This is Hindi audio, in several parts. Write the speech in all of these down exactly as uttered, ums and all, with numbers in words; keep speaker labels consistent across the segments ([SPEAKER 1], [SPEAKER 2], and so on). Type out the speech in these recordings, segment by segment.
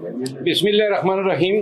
[SPEAKER 1] बिस्मिल्लाहिर्रहमानिर्रहीम।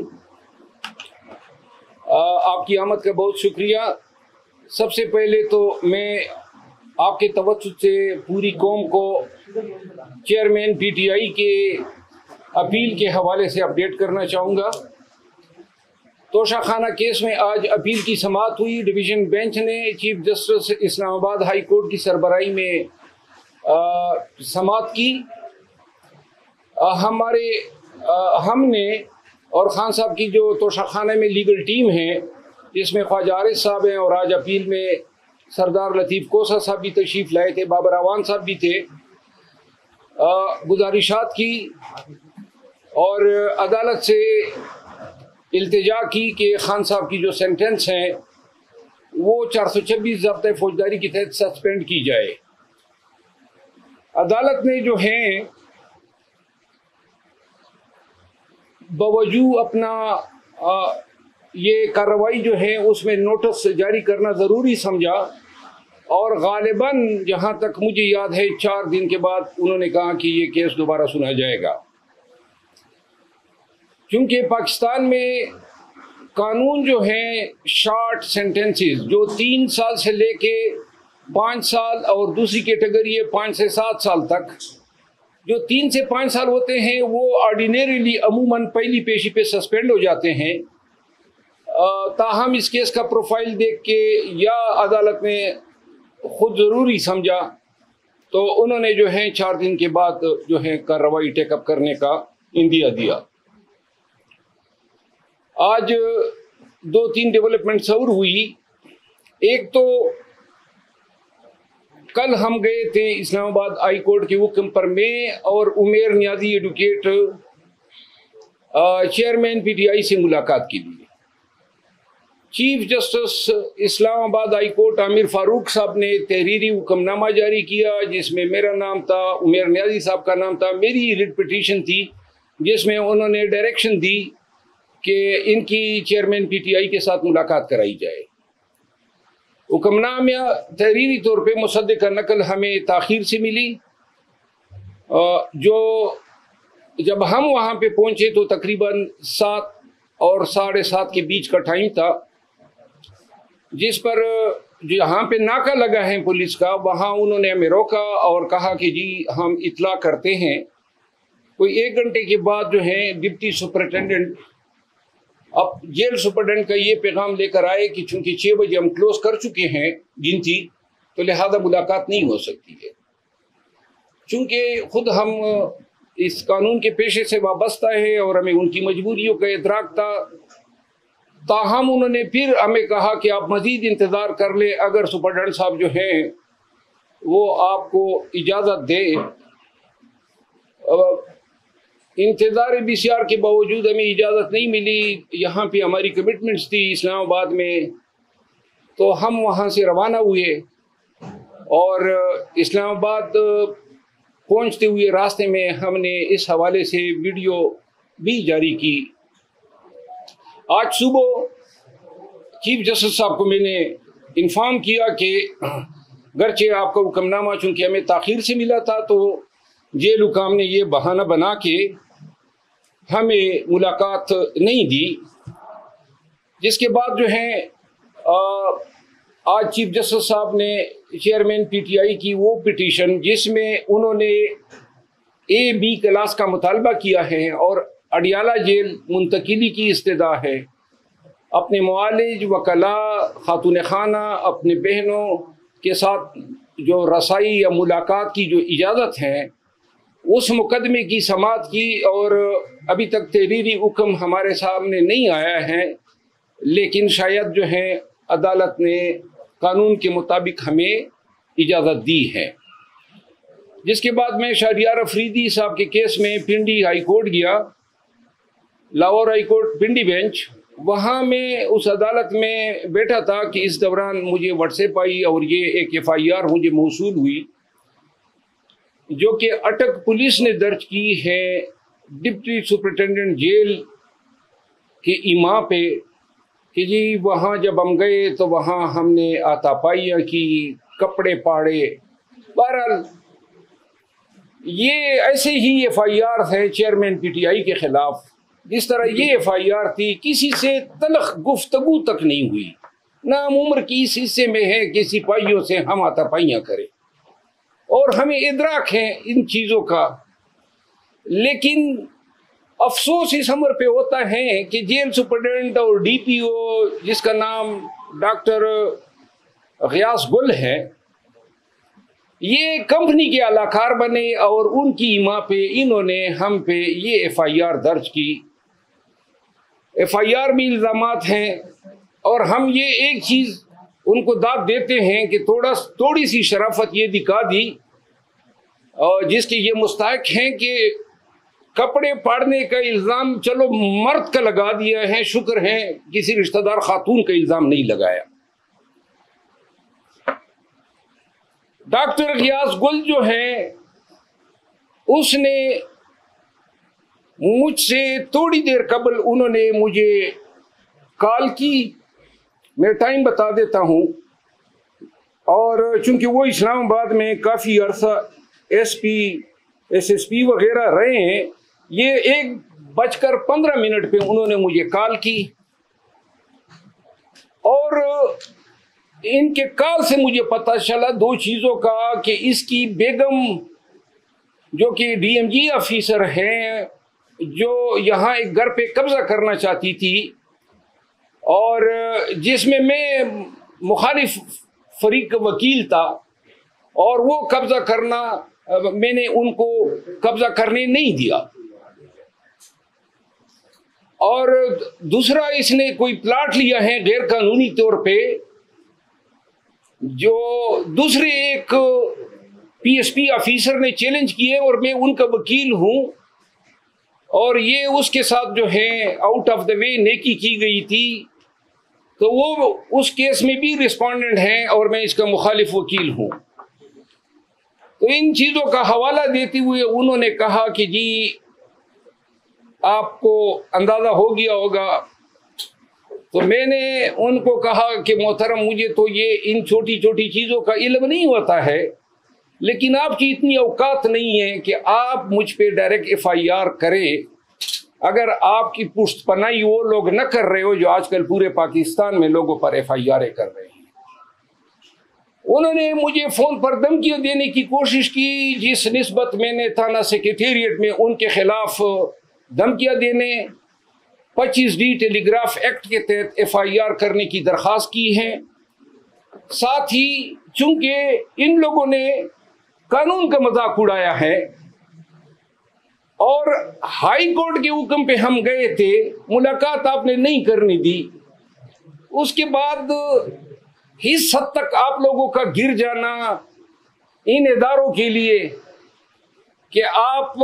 [SPEAKER 1] आपकी आमद का बहुत शुक्रिया। सबसे पहले तो मैं आपके तवज्जुह से पूरी कौम को चेयरमैन पीटीआई के अपील के हवाले से अपडेट करना चाहूँगा। तोशाखाना केस में आज अपील की समाअत हुई। डिवीज़न बेंच ने chief justice Islamabad high court की सरबराही में आ, समाअत की। आ, हमारे आ, हमने और खान साहब की जो तोशाखाना में लीगल टीम है, जिसमें ख्वाजा आरिफ साहब हैं और आज अपील में सरदार लतीफ़ कोसा साहब भी तशरीफ़ लाए थे, बाबर अवान साहब भी थे, गुजारिशात की और अदालत से इल्तिजा की कि खान साहब की जो सेंटेंस हैं वो चार सौ छब्बीस ज़ब्त फौजदारी के तहत सस्पेंड की जाए। अदालत ने जो है बवजूद अपना आ, ये कार्रवाई जो है उसमें नोटिस जारी करना ज़रूरी समझा और गालिबन जहाँ तक मुझे याद है चार दिन के बाद उन्होंने कहा कि ये केस दोबारा सुना जाएगा। क्योंकि पाकिस्तान में कानून जो है शॉर्ट सेंटेंसेस जो तीन साल से लेके पाँच साल और दूसरी कैटेगरी है पाँच से सात साल तक, जो तीन से पाँच साल होते हैं वो ऑर्डिनरीली अमूमन पहली पेशी पे सस्पेंड हो जाते हैं। ताहम इस केस का प्रोफाइल देख के या अदालत ने खुद ज़रूरी समझा तो उन्होंने जो है चार दिन के बाद जो है कार्रवाई टेकअप करने का इंदिया दिया। आज दो तीन डेवलपमेंट्स और हुई। एक तो कल हम गए थे इस्लामाबाद हाई कोर्ट के हुक्म पर, मैं और Umer Niazi advocate chairman PTI से मुलाकात के लिए। Chief justice Islamabad high court Aamir Farooq साहब ने तहरीरी हुक्मनामा जारी किया जिसमें मेरा नाम था, उमेर नियाजी साहब का नाम था, मेरी रिट पिटीशन थी जिसमें उन्होंने डायरेक्शन दी कि इनकी चेयरमैन पीटीआई के साथ मुलाकात कराई जाए। हुक्मनामा तहरीरी तौर पे मुसद्दे का नकल हमें ताख़ीर से मिली। जो जब हम वहाँ पे पहुँचे तो तकरीबन सात और साढ़े सात के बीच का टाइम था, जिस पर जहाँ पे नाका लगा है पुलिस का वहाँ उन्होंने हमें रोका और कहा कि जी हम इत्ला करते हैं। कोई एक घंटे के बाद जो है डिप्टी सुपरिटेंडेंट अब जेल सुपरिटेंडेंट का ये पैगाम लेकर आए कि चूंकि छः बजे हम क्लोज कर चुके हैं गिनती, तो लिहाजा मुलाकात नहीं हो सकती है। चूंकि खुद हम इस कानून के पेशे से वाबस्ता है और हमें उनकी मजबूरियों का इदराक था, ताहम उन्होंने फिर हमें कहा कि आप मज़ीद इंतज़ार कर ले, अगर सुपरिटेंडेंट साहब जो हैं वो आपको इजाज़त दे। इंतज़ार बीसीआर के बावजूद हमें इजाज़त नहीं मिली। यहाँ पे हमारी कमिटमेंट्स थी इस्लामाबाद में, तो हम वहाँ से रवाना हुए और इस्लामाबाद पहुँचते हुए रास्ते में हमने इस हवाले से वीडियो भी जारी की। आज सुबह चीफ जस्टिस साहब को मैंने इन्फॉर्म किया कि गरचे आपका हुक्मनामा चूँकि हमें ताख़ीर से मिला था तो जेल हुकाम ने ये बहाना बना के हमें मुलाकात नहीं दी। जिसके बाद जो है आज चीफ जस्टिस साहब ने चेयरमैन पीटीआई की वो पिटीशन जिसमें उन्होंने ए बी क्लास का मुतालबा किया है और अडियाला जेल मुंतकिली की इस्तदा है, अपने मुआलिज वकला खातून खाना अपने बहनों के साथ जो रसाई या मुलाकात की जो इजाज़त है उस मुकदमे की समाअत की। और अभी तक तहरीरी हुक्म हमारे सामने नहीं आया है, लेकिन शायद जो है अदालत ने कानून के मुताबिक हमें इजाज़त दी है। जिसके बाद मैं शहरियार अफरीदी साहब के केस में पिंडी हाई कोर्ट गया, Lahore high court Pindi bench. वहाँ मैं उस अदालत में बैठा था कि इस दौरान मुझे व्हाट्सएप आई और ये एक एफ आई आर मुझे मौसूल हुई जो कि अटक पुलिस ने दर्ज की है डिप्टी सुपरिटेंडेंट जेल के इमा पे कि जी वहाँ जब हम गए तो वहाँ हमने आतापाइयाँ की, कपड़े पाड़े। बहरहाल ये ऐसे ही एफ आई आर है चेयरमैन पी टी आई के खिलाफ, जिस तरह ये एफ आई आर थी, किसी से तलख गुफ्तगू तक नहीं हुई, ना हम उम्र की इस हिस्से में है कि सिपाहियों से हम हाथापाइयाँ करें, और हमें इदराक है इन चीज़ों का। लेकिन अफसोस इस उम्र पे होता है कि जेल सुपरिटेंडेंट और डी पी ओ, जिसका नाम डॉक्टर गियास गुल है, ये कंपनी के अलाकार बने और उनकी इमा पे इन्होंने हम पे ये एफ आई आर दर्ज की। एफ आई आर में इल्ज़ामात हैं, और हम ये एक चीज़ उनको दाद देते हैं कि थोड़ा थोड़ी सी शराफत ये दिखा दी, और जिसके ये मुस्तहक हैं कि कपड़े फाड़ने का इल्ज़ाम चलो मर्द का लगा दिया है, शुक्र है किसी रिश्तेदार खातून का इल्ज़ाम नहीं लगाया। डॉक्टर गियास गुल जो है, उसने मुझसे थोड़ी देर कबल उन्होंने मुझे कॉल की, मैं टाइम बता देता हूँ, और चूंकि वो इस्लामाबाद में काफ़ी अरसा S P S S P वगैरह रहे हैं, ये एक बजकर पंद्रह मिनट पे उन्होंने मुझे कॉल की, और इनके कॉल से मुझे पता चला दो चीज़ों का, कि इसकी बेगम जो कि डी एम जी ऑफिसर हैं, जो यहाँ एक घर पे कब्जा करना चाहती थी, और जिसमें मैं मुखालिफ फरीक का वकील था, और वो कब्जा करना मैंने उनको कब्जा करने नहीं दिया। और दूसरा, इसने कोई प्लाट लिया है गैर कानूनी तौर पे, जो दूसरे एक पी एस पी ऑफिसर ने चैलेंज किए, और मैं उनका वकील हूँ, और ये उसके साथ जो है आउट ऑफ द वे नेकी की गई थी, तो वो उस केस में भी रिस्पोंडेंट हैं, और मैं इसका मुखालिफ वकील हूँ। तो इन चीज़ों का हवाला देते हुए उन्होंने कहा कि जी आपको अंदाज़ा हो गया होगा। तो मैंने उनको कहा कि मोहतरम, मुझे तो ये इन छोटी छोटी चीज़ों का इल्म नहीं होता है, लेकिन आपकी इतनी औकात नहीं है कि आप मुझ पे डायरेक्ट एफ आई आर करें, अगर आपकी पुष्टपनाही वो लोग न कर रहे हो जो आजकल पूरे पाकिस्तान में लोगों पर एफ आई आर कर रहे हैं। उन्होंने मुझे फ़ोन पर धमकियाँ देने की कोशिश की, जिस निस्बत मैंने थाना सेक्रेटेरिएट में उनके खिलाफ धमकियाँ देने पच्चीस डी टेलीग्राफ एक्ट के तहत एफ आई आर करने की दरख्वास्त की है। साथ ही चूंकि इन लोगों ने कानून का मजाक उड़ाया है, और हाई कोर्ट के हुक्म पे हम गए थे, मुलाकात आपने नहीं करने दी, उसके बाद इस हद तक आप लोगों का गिर जाना इन इदारों के लिए कि आप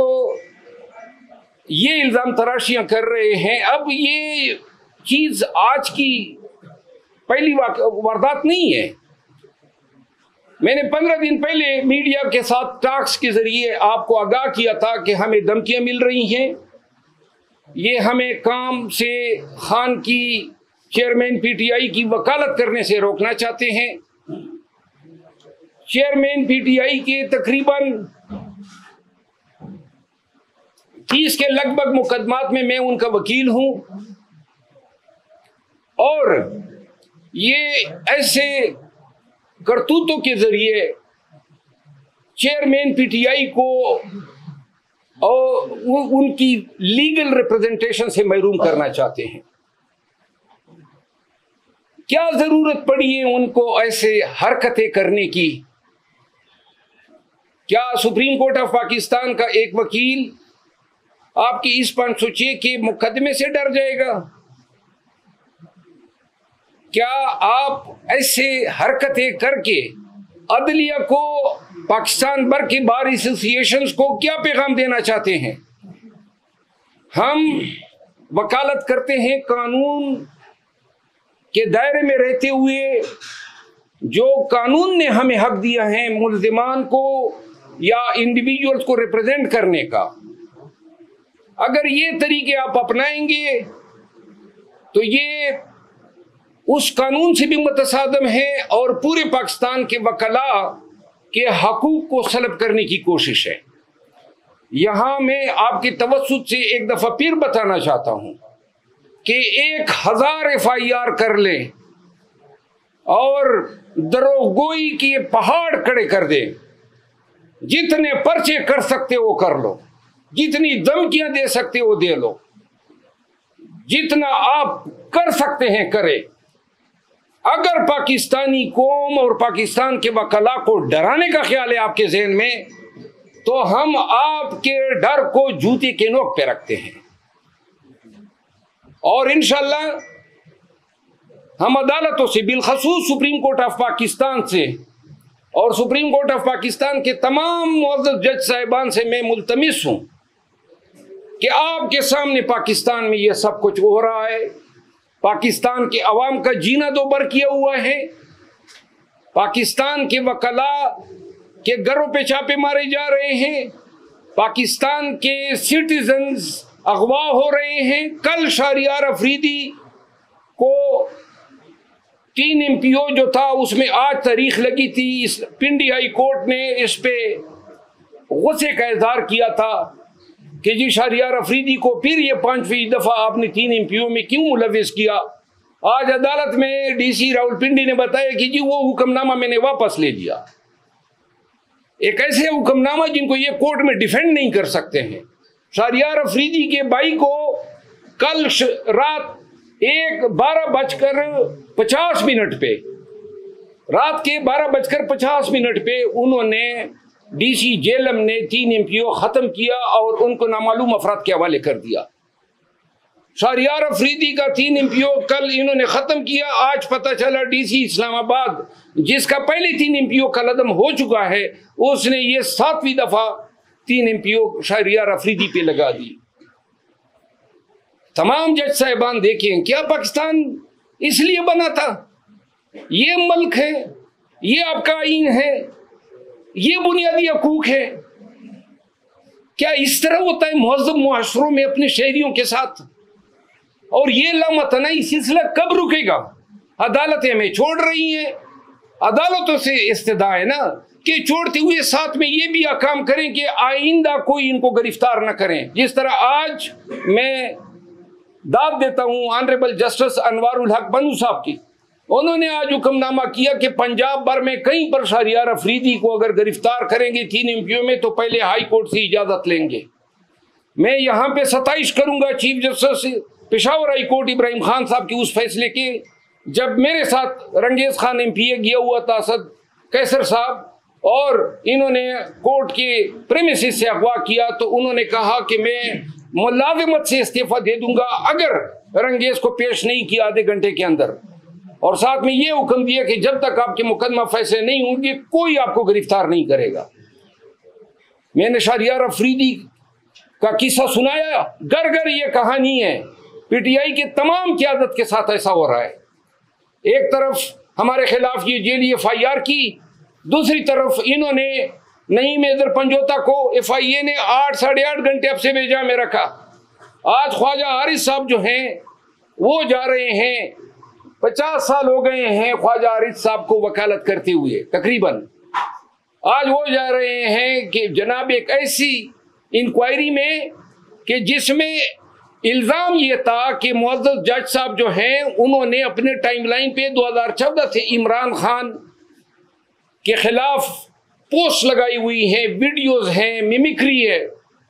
[SPEAKER 1] ये इल्ज़ाम तराशियां कर रहे हैं। अब ये चीज़ आज की पहली वारदात नहीं है। मैंने पंद्रह दिन पहले मीडिया के साथ टॉक्स के जरिए आपको आगाह किया था कि हमें धमकियां मिल रही हैं, ये हमें काम से खान की चेयरमैन पी टी आई की वकालत करने से रोकना चाहते हैं। चेयरमैन पी टी आई के तकरीबन तीस के लगभग मुकदमात में मैं उनका वकील हूं, और ये ऐसे करतूतों के जरिए चेयरमैन पी टी आई को और उनकी लीगल रिप्रेजेंटेशन से महरूम करना चाहते हैं। क्या जरूरत पड़ी है उनको ऐसे हरकतें करने की? क्या सुप्रीम कोर्ट ऑफ पाकिस्तान का एक वकील आपकी इस पाँच सौ छह के मुकदमे से डर जाएगा? क्या आप ऐसे हरकतें करके अदलिया को, पाकिस्तान भर के बार एसोसिएशंस को क्या पैगाम देना चाहते हैं? हम वकालत करते हैं कानून के दायरे में रहते हुए, जो कानून ने हमें हक दिया है मुल्जिमान को या इंडिविजुअल्स को रिप्रेजेंट करने का। अगर ये तरीके आप अपनाएंगे तो ये उस कानून से भी मुतसादम है और पूरे पाकिस्तान के वकला के हकूक को सलब करने की कोशिश है। यहां मैं आपकी तवज्जुह से एक दफा फिर बताना चाहता हूं कि एक हजार एफ आई आर कर ले और दरोगोई के पहाड़ खड़े कर दे, जितने पर्चे कर सकते वो कर लो, जितनी धमकियां दे सकते वो दे लो, जितना आप कर सकते हैं करें। अगर पाकिस्तानी कौम और पाकिस्तान के वकला को डराने का ख्याल है आपके ज़हन में, तो हम आपके डर को जूते के नोक पे रखते हैं और इंशाअल्लाह हम अदालतों से, बिलखसूस सुप्रीम कोर्ट ऑफ पाकिस्तान से और सुप्रीम कोर्ट ऑफ पाकिस्तान के तमाम मुअज़्ज़ज़ जज साहिबान से मैं मुल्तमिस हूं कि आपके सामने पाकिस्तान में यह सब कुछ हो रहा है। पाकिस्तान के अवाम का जीना दो बर किया हुआ है, पाकिस्तान के वकला के घरों पे छापे मारे जा रहे हैं, पाकिस्तान के सिटीजन्स अगवा हो रहे हैं। कल शहरियार अफरीदी को तीन एम पी ओ जो था उसमें आज तारीख लगी थी, इस पिंडी हाई कोर्ट ने इस पे गुस्से का इजहार किया था कि जी शहरियार अफरीदी को फिर ये पांचवी दफा आपने तीन एम पी ओ में क्यों मुलविस किया। आज अदालत में डी सी रावलपिंडी ने बताया कि जी वो हुक्मनामा मैंने वापस ले लिया। एक ऐसे हुक्मनामा जिनको ये कोर्ट में डिफेंड नहीं कर सकते हैं। शहरियार अफरीदी के भाई को कल रात एक बारह बजकर पचास मिनट पे रात के बारह बजकर पचास मिनट पे उन्होंने डी सी जेलम ने तीन एम पी ओ खत्म किया और उनको नामालूम अफराद के हवाले कर दिया। शहरियार अफरीदी का तीन एम पी ओ कल इन्होंने खत्म किया। आज पता चला डी सी इस्लामाबाद, जिसका पहले तीन एम पी ओ का लदम हो चुका है, उसने ये सातवीं दफा तीन M P O Shehryar Afridi पे लगा दी। तमाम जज साहिबान देखें, क्या पाकिस्तान इसलिए बना था? ये मुल्क है, ये आपका आईन है, ये बुनियादी हकूक है। क्या इस तरह होता है मुहज़्ज़ब मुआशरों में अपने शहरियों के साथ? और ये लामतनाई सिलसिला कब रुकेगा? अदालतें हमें छोड़ रही हैं, अदालतों से इस्तदा है ना कि छोड़ते हुए साथ में ये भी काम करें कि आइंदा कोई इनको गिरफ्तार न करें। जिस तरह आज मैं दाद देता हूं ऑनरेबल जस्टिस अनवारुल हक बनू साहब की, उन्होंने आज हुक्मनामा किया कि पंजाब भर में कहीं पर शहरियार अफरीदी को अगर गिरफ्तार करेंगे तीन एम पी ओ में तो पहले हाई कोर्ट से इजाजत लेंगे। मैं यहाँ पे सताइश करूंगा chief justice Peshawar high court Ibrahim Khan साहब के उस फैसले के, जब मेरे साथ Rangez Khan M P A गया हुआ था, असद कैसर साहब, और इन्होंने कोर्ट के प्रेमिसेस से अगवा किया, तो उन्होंने कहा कि मैं मुलाजिमत से इस्तीफा दे दूंगा अगर रंगेज को पेश नहीं किया आधे घंटे के अंदर, और साथ में ये हुक्म दिया कि जब तक आपके मुकदमा फैसले नहीं होंगे कोई आपको गिरफ्तार नहीं करेगा। मैंने शहरियार अफरीदी का किस्सा सुनाया, घर घर ये कहानी है। पी टी आई के तमाम क़यादत के साथ ऐसा हो रहा है। एक तरफ हमारे खिलाफ ये जेली एफ आई आर की, दूसरी तरफ इन्होंने नईम हैदर पंजोता को एफ आई ए ने आठ साढ़े आठ घंटे अब से बेजा में रखा। आज ख्वाजा हारिस साहब जो हैं वो जा रहे हैं, पचास साल हो गए हैं ख्वाजा हारिस साहब को वकालत करते हुए तकरीबन। आज वो जा रहे हैं कि जनाब एक ऐसी इंक्वायरी में कि जिसमें इल्ज़ाम ये था कि मुअज़्ज़ज़ जज साहब जो हैं उन्होंने अपने टाइमलाइन पे दो हज़ार चौदह से इमरान खान के खिलाफ पोस्ट लगाई हुई है, वीडियोस हैं, मिमिक्री है।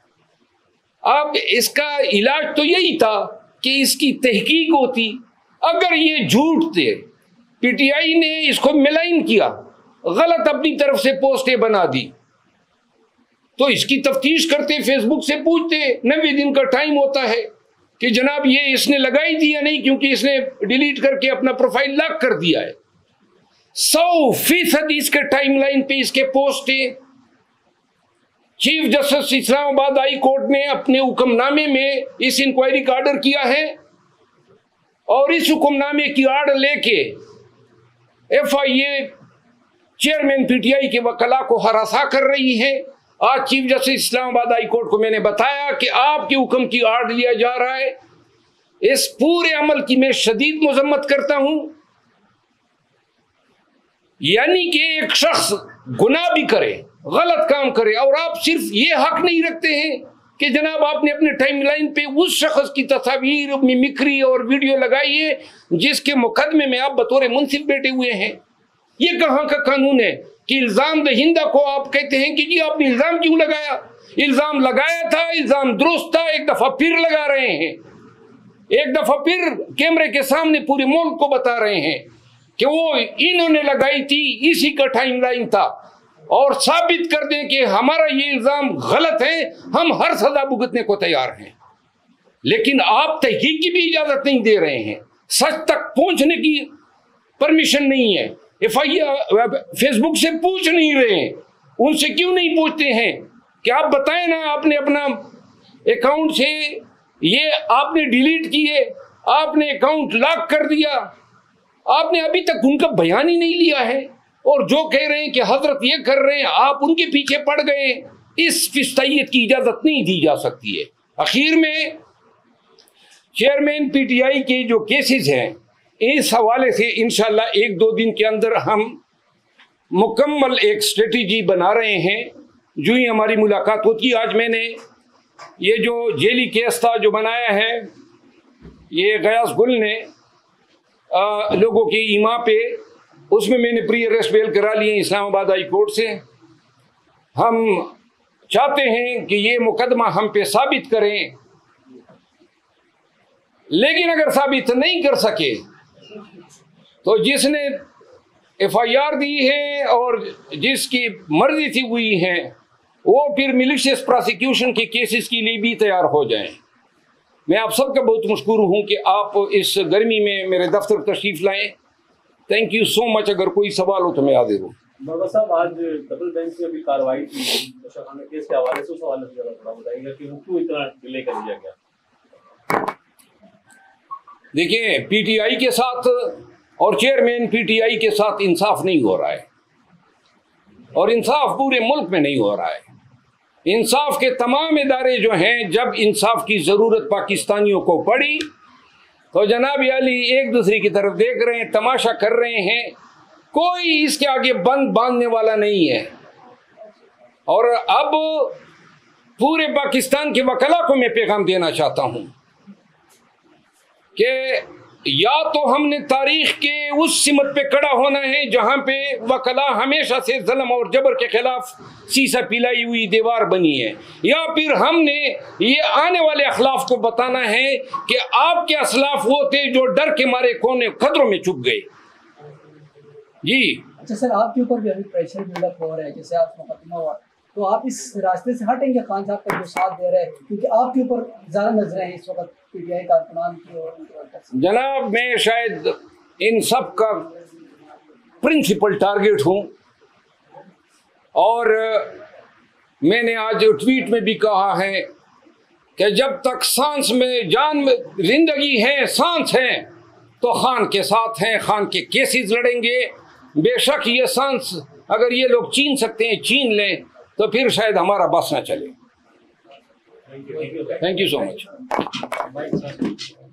[SPEAKER 1] अब इसका इलाज तो यही था कि इसकी तहकीक होती। अगर ये झूठ थे, पी टी आई ने इसको मिलाइन किया, गलत अपनी तरफ से पोस्टें बना दी, तो इसकी तफ्तीश करते, फेसबुक से पूछते, नब्बे दिन का टाइम होता है कि जनाब ये इसने लगाई दी या नहीं, क्योंकि इसने डिलीट करके अपना प्रोफाइल लॉक कर दिया है। सौ फीसद इसके टाइमलाइन पे इसके पोस्टें। Chief justice Islamabad high court ने अपने हुक्मनामे में इस इंक्वायरी का ऑर्डर किया है और इस हुक्मनामे की आड़ लेके F I A chairman P T I के वकला को हरासा कर रही है। आज chief justice Islamabad high court को मैंने बताया कि आपके हुक्म की आड़ लिया जा रहा है। इस पूरे अमल की मैं शदीद मजम्मत करता हूं। यानी कि एक शख्स गुनाह भी करे, गलत काम करे और आप सिर्फ ये हक नहीं रखते हैं कि जनाब आपने अपने टाइमलाइन पे उस शख्स की तस्वीर, मिमिक्री और वीडियो लगाई है जिसके मुकदमे में आप बतौर मुंसिफ बैठे हुए हैं। ये कहाँ का कानून है कि इल्जाम दहिंदा को आप कहते हैं कि जी आपने इल्जाम क्यों लगाया? इल्जाम लगाया था, इल्जाम दुरुस्त था, एक दफा फिर लगा रहे हैं, एक दफा फिर कैमरे के सामने पूरे मुल्क को बता रहे हैं कि वो इन्होंने लगाई थी, इसी का टाइमलाइन था, और साबित कर दें कि हमारा ये इल्जाम गलत है, हम हर सजा भुगतने को तैयार हैं। लेकिन आप तहकीक की भी इजाजत नहीं दे रहे हैं, सच तक पहुंचने की परमिशन नहीं है। एफ आई आर फेसबुक से पूछ नहीं रहे हैं, उनसे क्यों नहीं पूछते हैं कि आप बताएं ना, आपने अपना अकाउंट से ये आपने डिलीट किए, आपने अकाउंट लॉक कर दिया, आपने अभी तक उनका बयान ही नहीं लिया है, और जो कह रहे हैं कि हजरत ये कर रहे हैं आप उनके पीछे पड़ गए। इस फिस्तायत की इजाजत नहीं दी जा सकती है। आखिर में चेयरमैन पीटीआई के जो केसेस हैं, इस हवाले से इंशाल्लाह एक दो दिन के अंदर हम मुकम्मल एक स्ट्रेटजी बना रहे हैं। जो ही हमारी मुलाकात होती, आज मैंने ये जो जेली केस था जो बनाया है, ये गयास गुल ने आ, लोगों की ईमा पे, उसमें मैंने प्री अरेस्ट बेल करा लिए इस्लामाबाद हाई कोर्ट से। हम चाहते हैं कि ये मुकदमा हम पे साबित करें, लेकिन अगर साबित नहीं कर सके तो जिसने एफ आई आर दी है और जिसकी मर्जी थी हुई है, वो फिर मिलिशियस प्रोसिक्यूशन के केसेस के लिए भी तैयार हो जाएं। मैं आप सबका बहुत मशकूर हूं कि आप इस गर्मी में मेरे दफ्तर तशरीफ लाएं। Thank you so much. अगर कोई सवाल हो तो मैं हाजिर हूँ।
[SPEAKER 2] बाबा साहब, आज डबल बेंच में भी कार्रवाई थी केस के हवाले से, उस हवाले से जरा थोड़ा बताइएगा कि वो क्यों इतना डिले कर दिया गया?
[SPEAKER 1] देखिए, पीटीआई के साथ और चेयरमैन पीटीआई के साथ इंसाफ नहीं हो रहा है, और इंसाफ पूरे मुल्क में नहीं हो रहा है। इंसाफ के तमाम इदारे जो हैं, जब इंसाफ की जरूरत पाकिस्तानियों को पड़ी तो जनाब अली एक दूसरे की तरफ देख रहे हैं, तमाशा कर रहे हैं, कोई इसके आगे बंद बांधने वाला नहीं है। और अब पूरे पाकिस्तान के वकला को मैं पैगाम देना चाहता हूं कि या तो हमने तारीख के उस सिमत पे खड़ा होना है जहां पे वकला हमेशा से जुल्म और जबर के खिलाफ सीसा पिलाई हुई दीवार बनी है, या फिर हमने ये आने वाले अखलाफ को बताना है कि आपके असलाफ वो थे जो डर के मारे कोने खतरों में छुप गए। जी
[SPEAKER 3] अच्छा सर, आपके ऊपर भी अभी प्रेशर बिल्डअप हो रहा है, जैसे आप मुकदमा हुआ, तो आप इस रास्ते से हटेंगे खान साहब का जो साथ दे रहे हैं, क्योंकि आपके ऊपर ज्यादा नजरें हैं इस वक्त पीटीआई कारकुनान की और
[SPEAKER 1] जनाब, मैं शायद इन सब का प्रिंसिपल टारगेट हूं, और मैंने आज ट्वीट में भी कहा है कि जब तक सांस में जान में जिंदगी है, सांस है, तो खान के साथ हैं, खान के केसेस लड़ेंगे। बेशक ये सांस अगर ये लोग छीन सकते हैं, छीन लें, तो फिर शायद हमारा बस ना चले। Thank you so much.